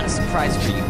a surprise for you.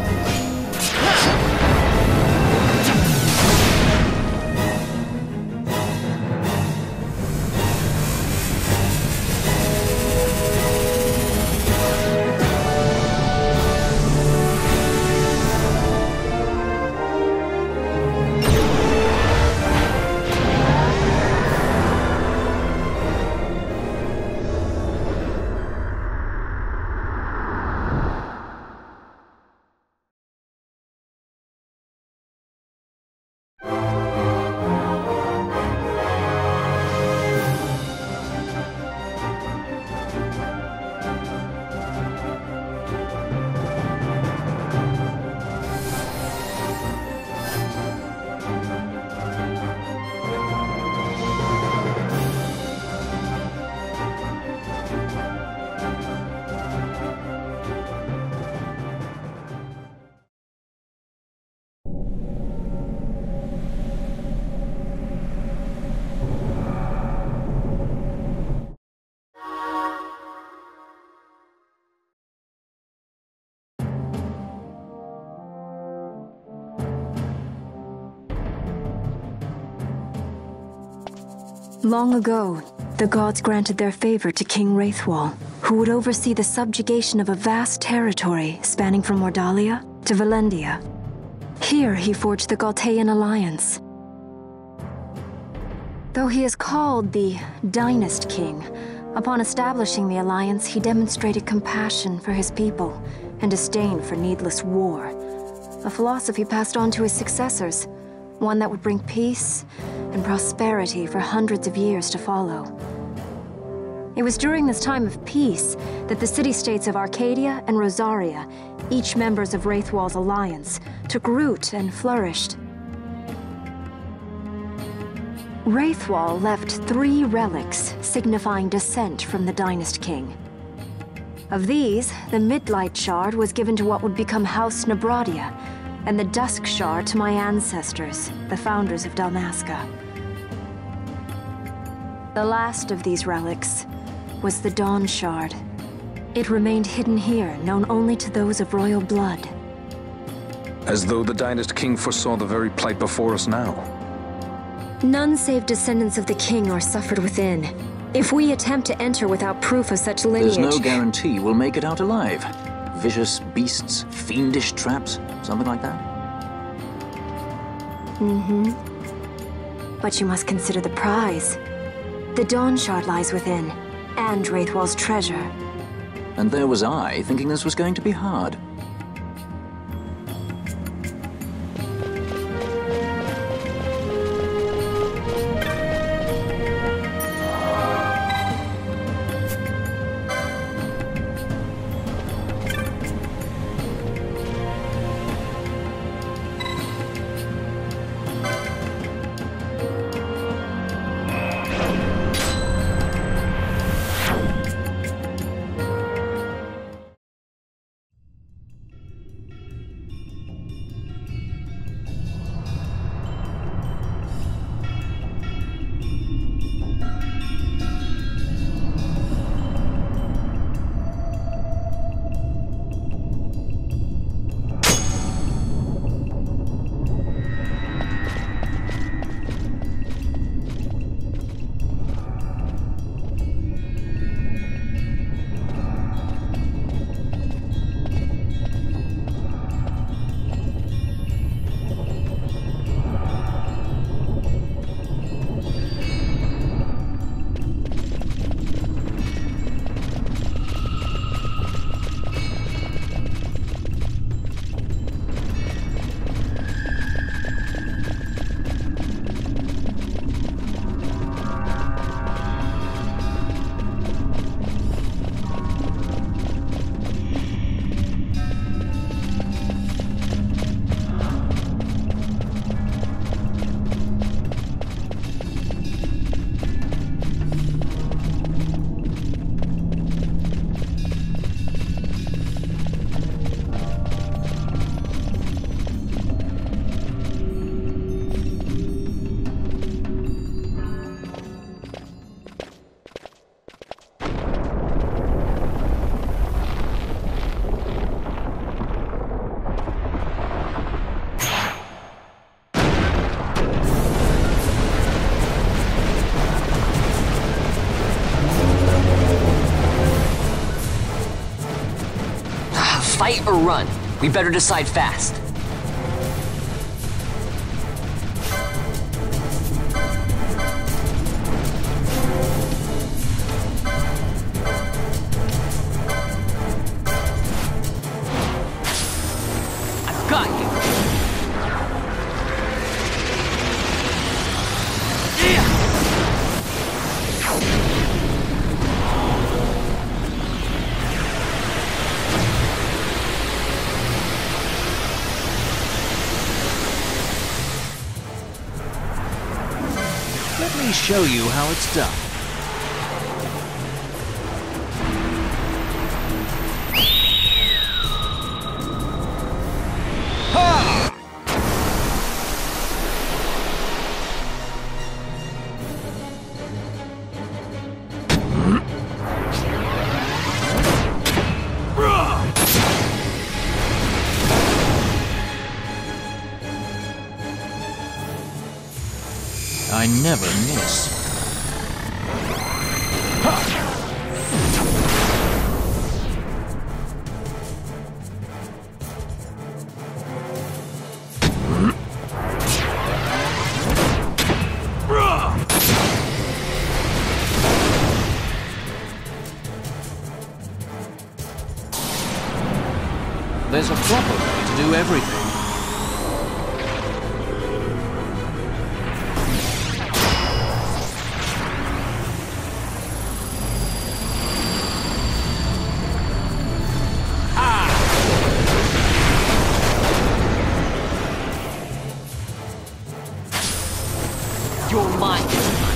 Long ago, the gods granted their favor to King Wraithwall, who would oversee the subjugation of a vast territory spanning from Mordalia to Valendia. Here he forged the Galtean alliance. Though he is called the Dynast King, upon establishing the alliance he demonstrated compassion for his people and disdain for needless war, a philosophy passed on to his successors, one that would bring peace and prosperity for hundreds of years to follow. It was during this time of peace that the city-states of Arcadia and Rosaria, each members of Wraithwall's alliance, took root and flourished. Wraithwall left 3 relics signifying descent from the Dynast King. Of these, the Midlight Shard was given to what would become House Nabradia, and the Dusk Shard to my ancestors, the founders of Dalmasca. The last of these relics was the Dawn Shard. It remained hidden here, known only to those of royal blood. As though the Dynast King foresaw the very plight before us now. None save descendants of the king are suffered within. If we attempt to enter without proof of such lineage... There's no guarantee we'll make it out alive. Vicious beasts, fiendish traps, something like that? Mm-hmm. But you must consider the prize. The Dawn Shard lies within, and Wraithwall's treasure. And there was I, thinking this was going to be hard. Fight or run? We better decide fast. I've got you. Let me show you how it's done. I never miss. There's a proper way to do everything. You're mine this time.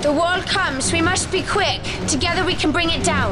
The wall comes. We must be quick. Together we can bring it down.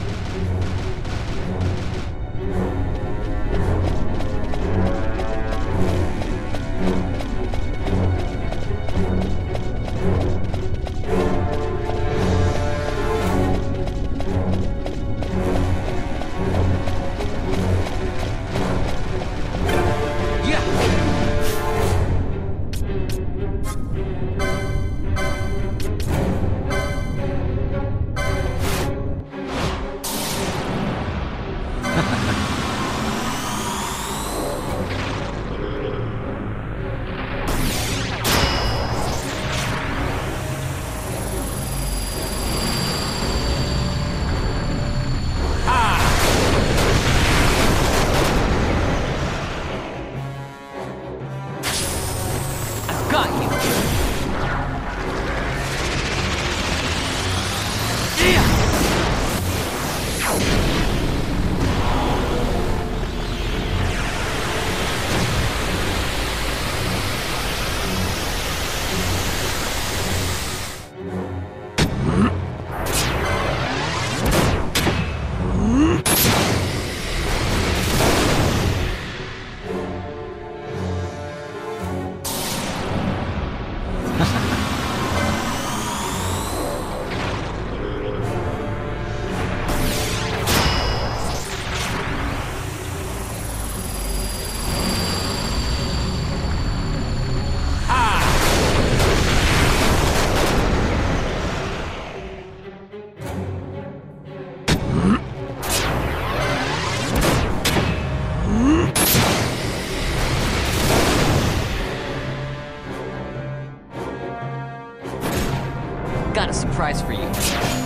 Got a surprise for you.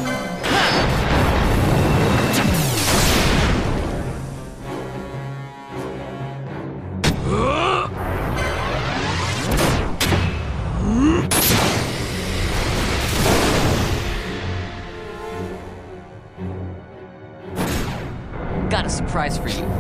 Got a surprise for you.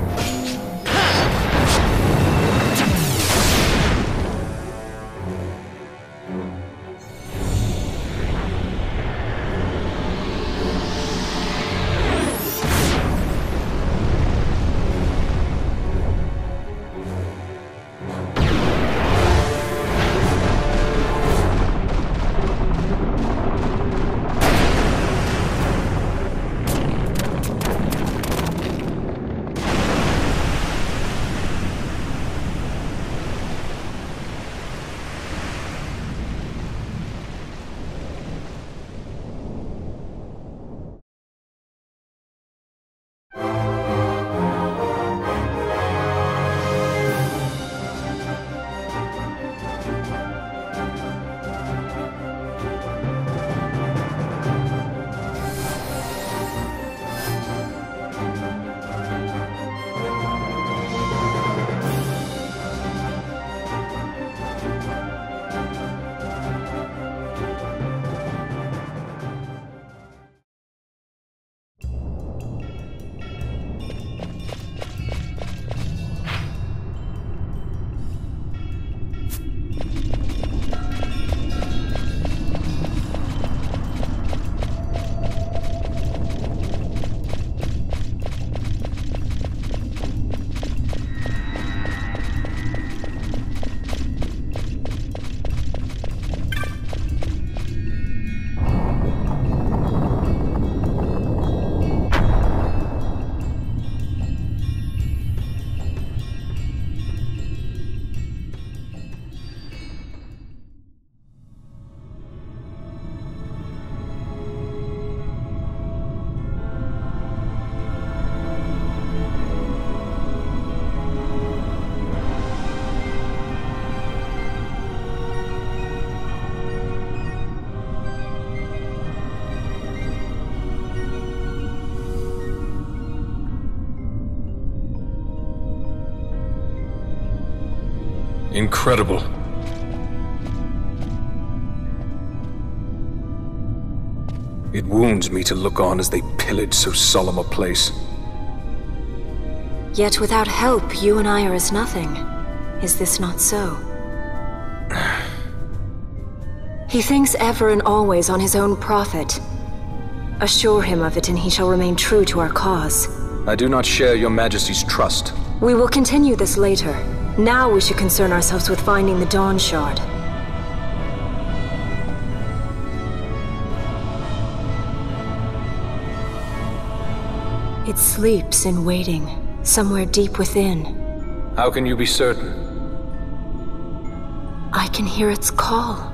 Incredible. It wounds me to look on as they pillage so solemn a place. Yet without help, you and I are as nothing. Is this not so? He thinks ever and always on his own profit. Assure him of it and he shall remain true to our cause. I do not share your majesty's trust. We will continue this later. Now we should concern ourselves with finding the Dawn Shard. It sleeps in waiting, somewhere deep within. How can you be certain? I can hear its call.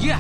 Yeah.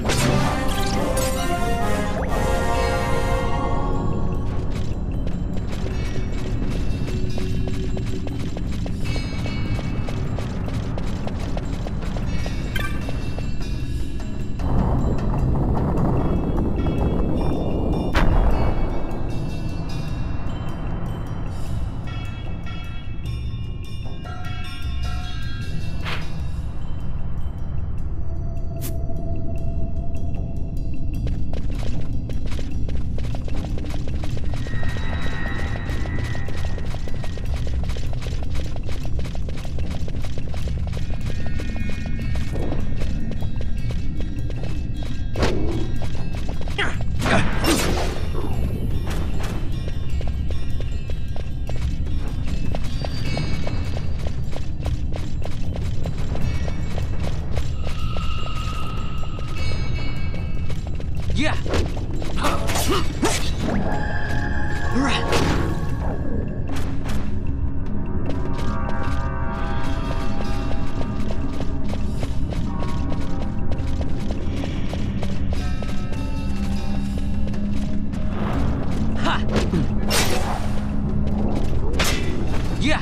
Yeah. Ha. Yeah.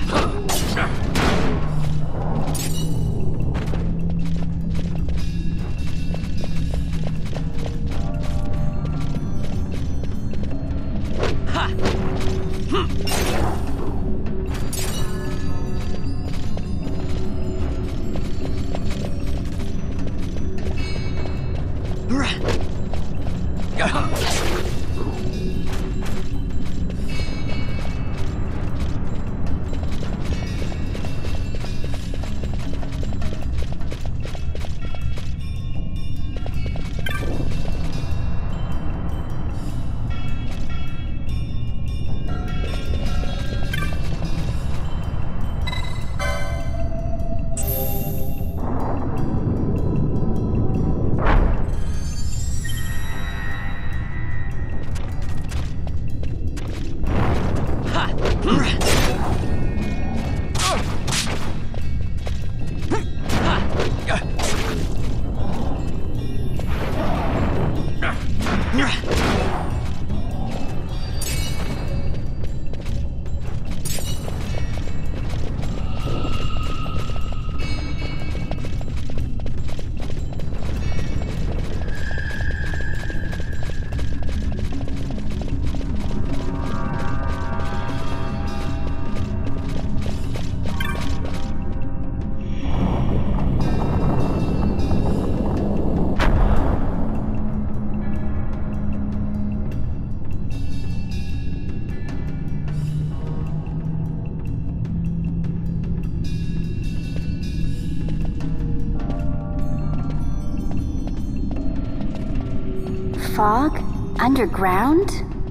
Fog? Underground?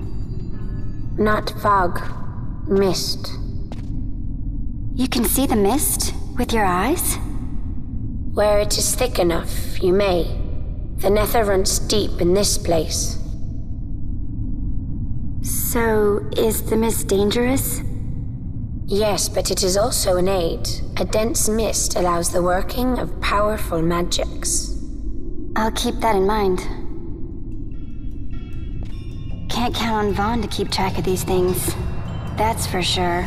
Not fog. Mist. You can see the mist with your eyes? Where it is thick enough, you may. The nether runs deep in this place. So, is the mist dangerous? Yes, but it is also an aid. A dense mist allows the working of powerful magics. I'll keep that in mind. Can't count on Vaughn to keep track of these things. That's for sure.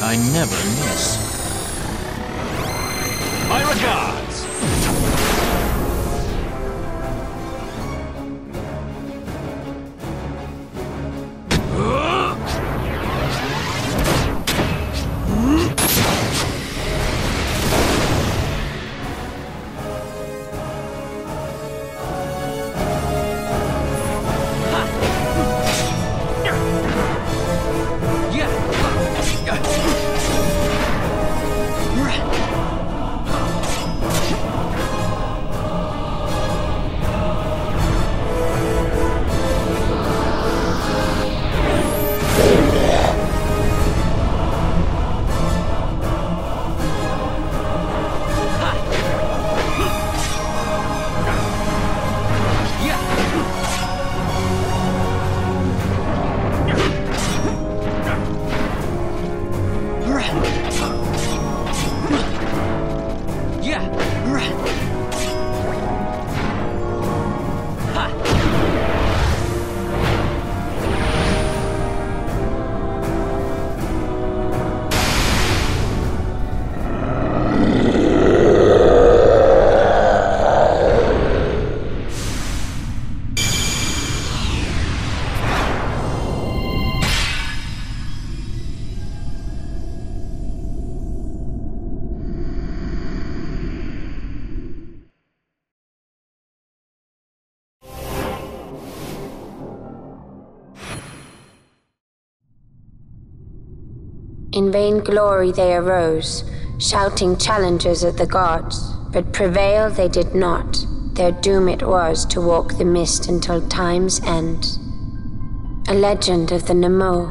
I never miss. My regards! In vain glory they arose, shouting challenges at the gods, but prevail they did not. Their doom it was to walk the mist until time's end. A legend of the Nemo.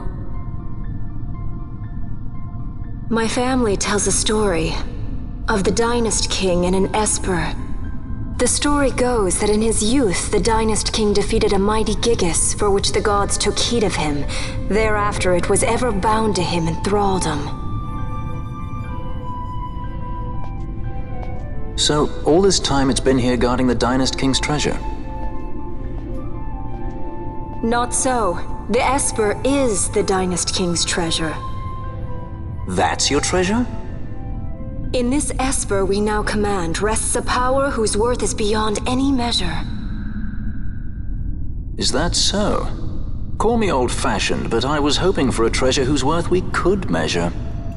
My family tells a story of the Dynast King and an Esper. The story goes that in his youth, the Dynast King defeated a mighty Gigas, for which the gods took heed of him. Thereafter it was ever bound to him in thraldom. So, all this time it's been here guarding the Dynast King's treasure? Not so. The Esper is the Dynast King's treasure. That's your treasure? In this Esper we now command rests a power whose worth is beyond any measure. Is that so? Call me old-fashioned, but I was hoping for a treasure whose worth we could measure.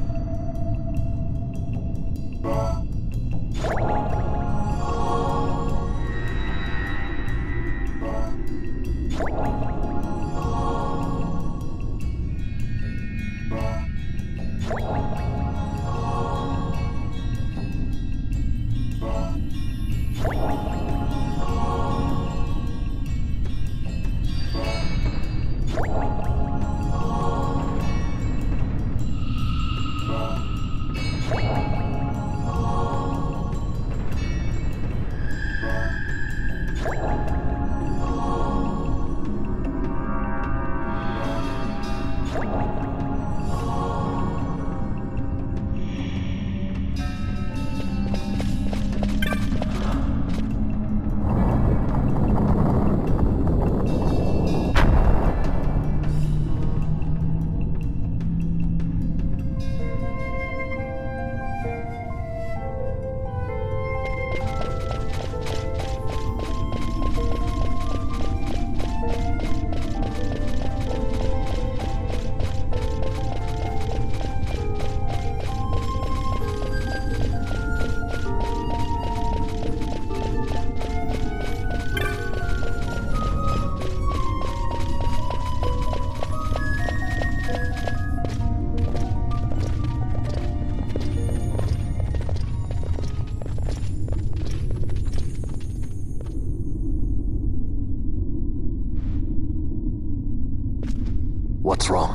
What's wrong?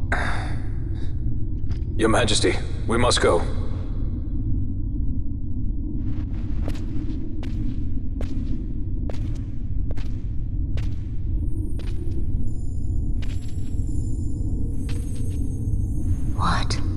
Your Majesty, we must go. What?